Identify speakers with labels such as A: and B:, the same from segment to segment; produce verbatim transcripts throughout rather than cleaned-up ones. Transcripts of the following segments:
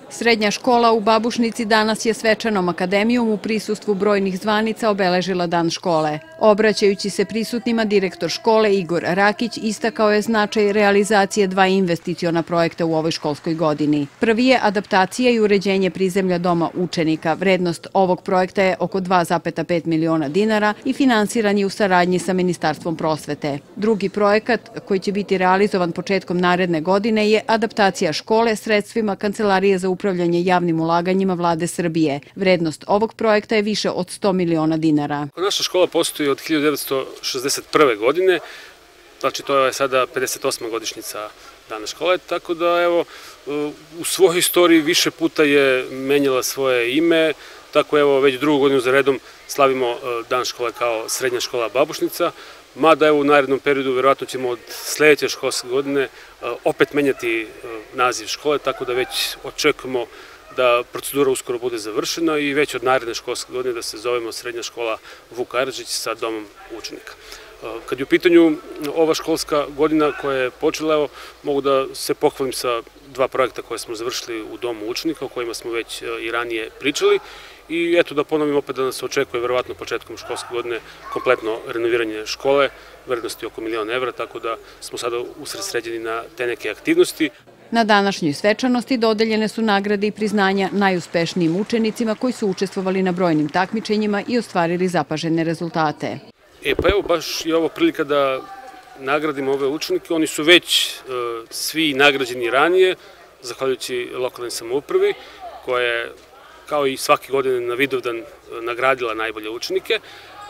A: Srednja škola u Babušnici danas je svečanom akademijom u prisustvu brojnih zvanica obeležila dan škole. Obraćajući se prisutnima, direktor škole Igor Rakić istakao je značaj realizacije dva investiciona projekta u ovoj školskoj godini. Prvi je adaptacija i uređenje prizemlja doma učenika. Vrednost ovog projekta je oko dva zarez pet miliona dinara i finansiran je u saradnji sa Ministarstvom prosvete. Drugi projekat, koji će biti realizovan početkom naredne godine, je adaptacija škole sredstvima Kancelarije za upravljanje javnim ulaganjima Vlade Srbije. Vrednost ovog projekta je više od sto miliona dinara.
B: Naša škola postoji od hiljadu devetsto šezdeset prve. godine, znači to je sada pedeset osma godišnjica dana škole, tako da evo u svojoj istoriji više puta je menjala svoje ime, tako evo već drugu godinu za redom slavimo dan škole kao Srednja škola Babušnica, mada evo u narednom periodu verovatno ćemo od sledeće školske godine opet menjati naziv škole, tako da već očekujemo da procedura uskoro bude završena i već od naredne školske godine da se zovemo Srednja škola Vuk Karadžić sa domom učenika. Kad je u pitanju ova školska godina koja je počela, evo, mogu da se pohvalim sa dva projekta koje smo završili u domu učenika, o kojima smo već i ranije pričali. I eto da ponovim opet da nas očekuje verovatno početkom školske godine kompletno renoviranje škole, vrednosti oko milion evra, tako da smo sada usredsređeni na te neke aktivnosti.
A: Na današnjoj svečanosti dodeljene su nagrade i priznanja najuspešnijim učenicima koji su učestvovali na brojnim takmičenjima i ostvarili zapažene rezultate.
B: E pa evo baš je ovo prilika da nagradimo ove učenike, oni su već svi nagrađeni ranije, zahvaljujući lokalnoj samoupravi, koja je kao i svake godine na Vidovdan nagradila najbolje učenike.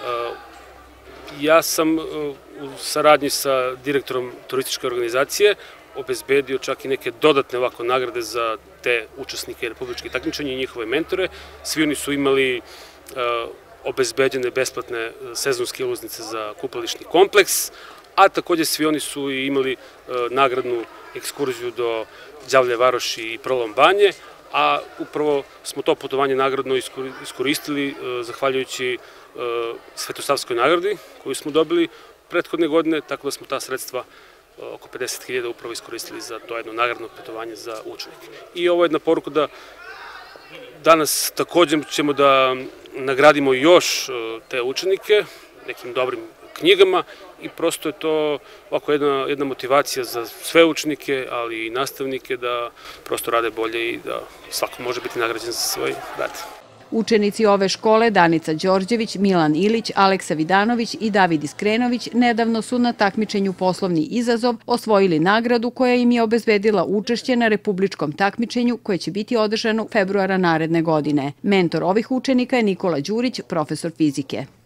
B: Ja sam u saradnji sa direktorom turističke organizacije obezbedio čak i neke dodatne ovako nagrade za te učesnike republičkih takmičenja i njihove mentore. Svi oni su imali obezbeđene besplatne sezonske ulaznice za kupališni kompleks, a takođe svi oni su imali nagradnu ekskurziju do Đavlje Varoši i Prolom Banje, a upravo smo to putovanje nagradno iskoristili zahvaljujući Svetosavskoj nagradi koju smo dobili prethodne godine, tako da smo ta sredstva oko pedeset hiljada upravo iskoristili za to jedno nagradno putovanje za učenike. I ovo je jedna poruka da danas takođe ćemo da nagradimo još te učenike nekim dobrim knjigama i prosto je to ovako jedna, jedna motivacija za sve učenike, ali i nastavnike da prosto rade bolje i da svako može biti nagrađen za svoj rad.
A: Učenici ove škole Danica Đorđević, Milan Ilić, Aleksa Vidanović i David Iskrenović nedavno su na takmičenju Poslovni izazov osvojili nagradu koja im je obezbedila učešće na republičkom takmičenju koje će biti održano februara naredne godine. Mentor ovih učenika je Nikola Đurić, profesor fizike.